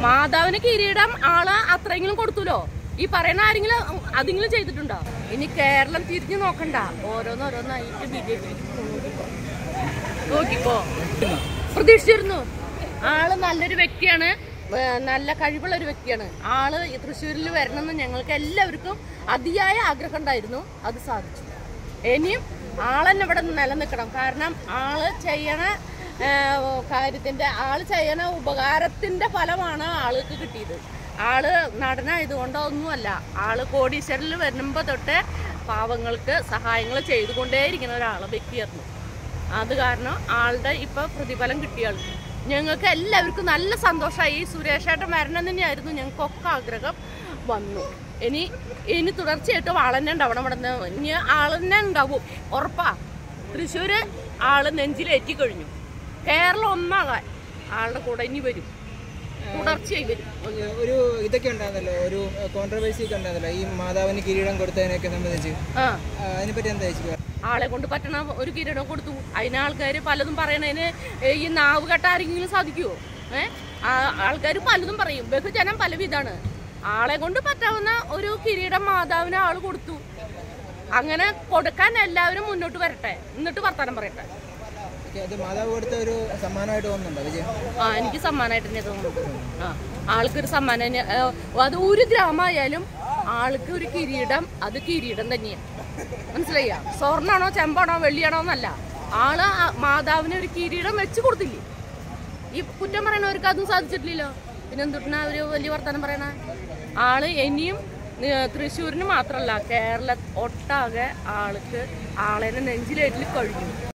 മാതാവിന് കിരീടം ആള് അത്രയെങ്കിലും കൊടുത്തുല്ലോ. ഈ പറയുന്ന ആരെങ്കിലും അതെങ്കിലും ചെയ്തിട്ടുണ്ടോ? ഇനി കേരളം തിരിഞ്ഞു നോക്കണ്ട, ഓരോന്നോരോന്നായിട്ട് BJP നോക്കിക്കോ. പ്രതീക്ഷിച്ചിരുന്നു. ആള് നല്ലൊരു വ്യക്തിയാണ്, നല്ല കഴിവുള്ള ഒരു വ്യക്തിയാണ്. ആള് തൃശ്ശൂരിൽ വരണമെന്ന് ഞങ്ങൾക്ക് എല്ലാവർക്കും അതിയായ ആഗ്രഹം ഉണ്ടായിരുന്നു. അത് സാധിച്ചു. ഇനിയും ആളെന്നെ ഇവിടെ നിലനിൽക്കണം. കാരണം ആള് ചെയ്യണ കാര്യത്തിന്റെ, ആള് ചെയ്യണ ഉപകാരത്തിന്റെ ഫലമാണ് ആൾക്ക് കിട്ടിയത്. ആള് നടനായതുകൊണ്ടോ ഒന്നുമല്ല. ആള് കോടീശ്വരിൽ വരുമ്പോ തൊട്ട് പാവങ്ങൾക്ക് സഹായങ്ങൾ ചെയ്തുകൊണ്ടേയിരിക്കുന്ന വ്യക്തിയായിരുന്നു. അത് കാരണം ആളുടെ ഇപ്പൊ പ്രതിഫലം കിട്ടിയാൾ ഞങ്ങൾക്ക് എല്ലാവർക്കും നല്ല സന്തോഷമായി. സുരേഷേട്ടൻ വരണം തന്നെയായിരുന്നു ഞങ്ങൾക്കൊക്കെ ആഗ്രഹം. വന്നു. ഇനി തുടർച്ചയായിട്ടും ആളെന്നെ ഉണ്ടാവണം. ഇവിടെ നിന്ന് ഇനി ആളെന്നെ ഉണ്ടാവും, ഉറപ്പാ. തൃശ്ശൂര് ആള് നെഞ്ചിലേറ്റി കഴിഞ്ഞു. കേരളം ഒന്നാകാൻ ആളുടെ കൂടെ ഇനി വരും, തുടർച്ചയായി വരും. ഒരു ഇതൊക്കെ ഉണ്ടായിരുന്നല്ലോ, ഒരു കോൺട്രവേഴ്സി ഒക്കെ ഉണ്ടായിരുന്നല്ലോ ഈ മാതാവിന് കിരീടം കൊടുത്തതിനൊക്കെ സംബന്ധിച്ച്. അതിനെപ്പറ്റി എന്താ ചോദിക്കുക? ആളെ കൊണ്ട് പറ്റണ ഒരു കിരീടം കൊടുത്തു. അതിന് ആൾക്കാർ പലതും പറയണതിന് ഈ നാവ് കെട്ട ആരെങ്കിലും സാധിക്കുമോ? ആൾക്കാർ പലതും പറയും, ബഹുജനം പലവിധാണ്. ആളെ കൊണ്ട് പറ്റാവുന്ന ഒരു കിരീടം മാതാവിന് ആള് കൊടുത്തു. അങ്ങനെ കൊടുക്കാൻ എല്ലാവരും മുന്നോട്ട് വരട്ടെ, എന്നിട്ട് വർത്താനം പറയട്ടെ. മാതാവ് കൊടുത്ത ഒരു സമ്മാനമായിട്ട് തോന്നുന്നുണ്ടോ? എനിക്ക് സമ്മാനമായിട്ട് തന്നെ തോന്നുന്നു. ആൾക്കൊരു സമ്മാനം, അത് ഒരു ഗ്രാമമായാലും ആൾക്ക് ഒരു കിരീടം, അത് കിരീടം തന്നെയാണ്. മനസ്സിലായ? സ്വർണ്ണാണോ ചെമ്പാണോ വെള്ളിയാണോ എന്നല്ല, ആള് മാതാവിന് ഒരു കിരീടം വെച്ച് കൊടുത്തില്ലേ. ഈ കുറ്റം പറയണവർക്ക് അതും സാധിച്ചിട്ടില്ലല്ലോ. പിന്നെന്തുട്ടാ ഒരു വലിയ വർത്താനം പറയണ? ആള് ഇനിയും തൃശ്ശൂരിന് മാത്രമല്ല കേരള ഒട്ടാകെ ആൾക്ക് ആളെന്നെ നെഞ്ചിലേറ്റിൽ കഴിഞ്ഞു.